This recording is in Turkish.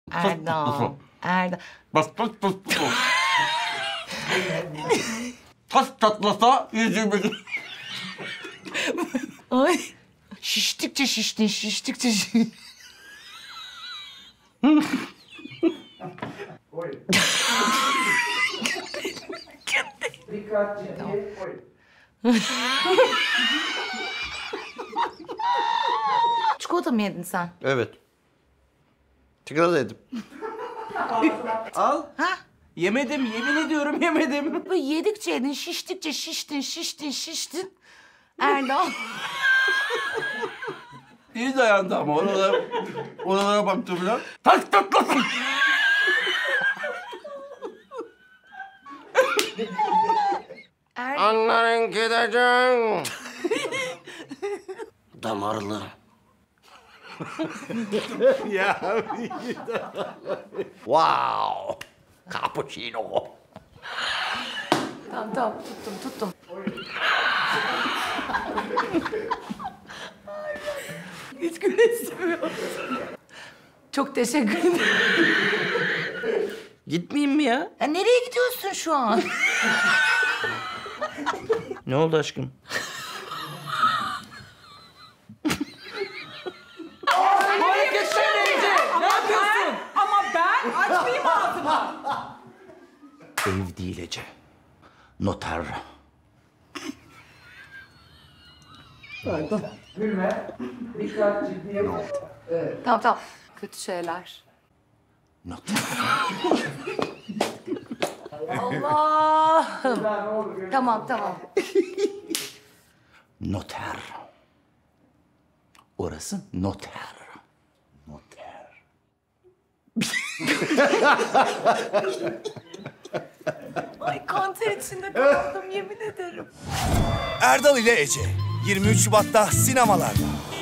Erdal. Erdal. Bas. Tas tatlasa 120. Ay. Şiştikçe şiştin. Dikkat ciddi. Çikolata mı yedin sen? Evet. Çikolata yedim. Al. Ha? Yemedim, yemin ediyorum yemedim. Böyle yedikçe yedin, şiştikçe şiştin. Erdal. İyi dayandı ama oralara baktım falan. Tas tatlasa. Anların gideceğim. Damarlı. Ya. Wow. Cappuccino. Tamam tuttum. Hiç gülemiyorum. Çok teşekkür ederim. Gitmeyeyim mi ya? Ya nereye gidiyorsun şu an? Ne oldu aşkım? Ne yapıyorsun? Ama ben açmayayım ağzımı. Ev değil Ece. Noter. Gülme. Dikkat ciddi. Tamam. Kötü şeyler. Noter. Allah. Tamam. Noter. Orası noter. Ay kanter içinde kaldım yemin ederim. Erdal ile Ece 23 Şubat'ta sinemalarda.